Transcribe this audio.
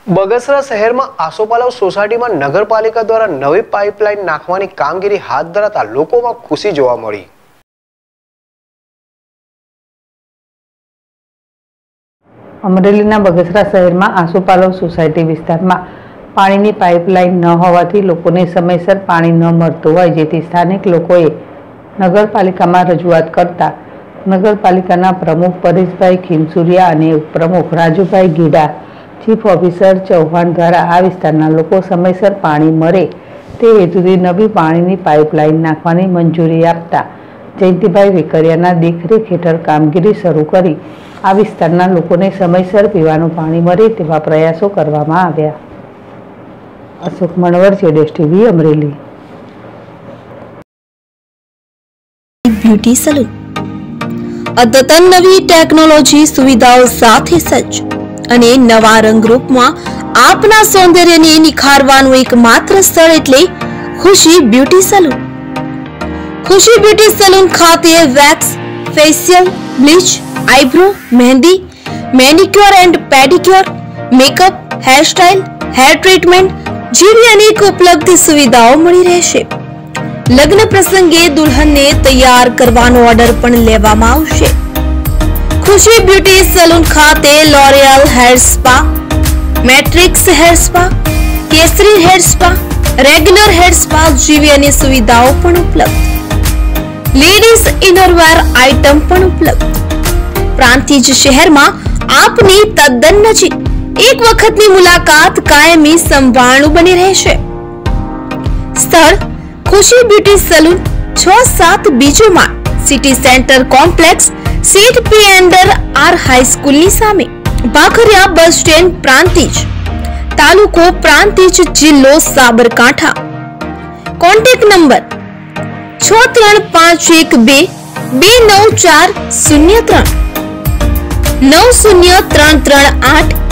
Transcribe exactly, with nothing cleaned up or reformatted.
બગસરા શહેરમાં આસોપાલવ સોસાયટીમાં નગરપાલિકા દ્વારા નવી પાઇપલાઇન નાખવાની કામગીરી હાથ ધરાતા લોકોમાં ખુશી જોવા મળી। અમરેલીના બગસરા શહેરમાં આસોપાલવ સોસાયટી વિસ્તારમાં પાણીની પાઇપલાઇન ન હોવાથી લોકોને સમયસર પાણી ન મળતું હોય, જેથી સ્થાનિક લોકોએ નગરપાલિકામાં રજૂઆત કરતા નગરપાલિકાના પ્રમુખ પરેશભાઈ ખીમસુરિયા અને ઉપપ્રમુખ રાજુભાઈ ગીડા, ચીફ ઓફિસર ચૌહાણ દ્વારા આ વિસ્તારના લોકો સમયસર પાણી મળે તે હેતુથી નવી પાણીની પાઇપલાઇન નાખવાની મંજૂરી આપતા જયંતિભાઈ વેકરિયાના દેખરેખ હેઠળ કામગીરી શરૂ કરી આ વિસ્તારના લોકોને સમયસર પીવાનું પાણી મળે તેવા પ્રયાસો કરવામાં આવ્યા। Ashok Manvar, Jadesh TV, Amreli. Beauty salon અદ્યતન નવી ટેકનોલોજી સુવિધાઓ સાથે સજ્જ અને નવા રંગરૂપમાં આપના સૌંદર્યને નિખારવાનું એકમાત્ર સ્થળ એટલે Khushi beauty salon. Khushi beauty salon ખાતે wax, facial, bleach, eyebrow, mehndi, manicure and pedicure, makeup, hairstyle, hair treatment જેવી અનેક ઉપલબ્ધ સુવિધાઓ મળી રહેશે। લગ્ન પ્રસંગે દુલ્હનને તૈયાર કરવાનો ઓર્ડર પણ લેવામાં આવશે। ખુશી બ્યુટી સલૂન ખાતે L'Oreal hair spa, Matrix hair spa, Kesari hair spa, regular hair spa જેવી અનેક સુવિધાઓ પણ ઉપલબ્ધ। લેડીઝ ઇનરવેર આઇટમ પણ ઉપલબ્ધ। પ્રાંતિજ શહેરમાં આપની તદ્દન નજીક એક વખતની મુલાકાત કાયમી સંભાળનું બની રહેશે। સ્થળ ખુશી બ્યુટી સલૂન, છ સાત બીજો માળ, સિટી સેન્ટર કોમ્પ્લેક્સ, સીટ પી એન્ડર આર હાઈસ્કૂલની સામે, ભાખરિયા બસ સ્ટેન્ડ, પ્રાંતિજ, તાલુકો પ્રાંતિજ, જિલ્લો સાબરકાંઠા। કોન્ટેક્ટ નંબર છ ત્રણ પાંચ એક બે બે નવ ચાર શૂન્ય ત્રણ, નવ શૂન્ય ત્રણ ત્રણ આઠ